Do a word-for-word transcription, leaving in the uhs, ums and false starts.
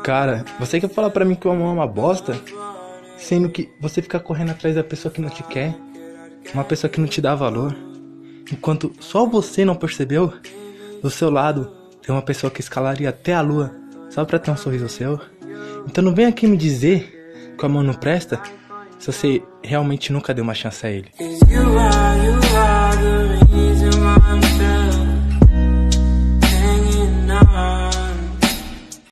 Cara, você quer falar pra mim que o amor é uma bosta? Sendo que você fica correndo atrás da pessoa que não te quer, uma pessoa que não te dá valor, enquanto só você não percebeu, do seu lado tem uma pessoa que escalaria até a lua só pra ter um sorriso seu. Então não vem aqui me dizer que o amor não presta se você realmente nunca deu uma chance a ele.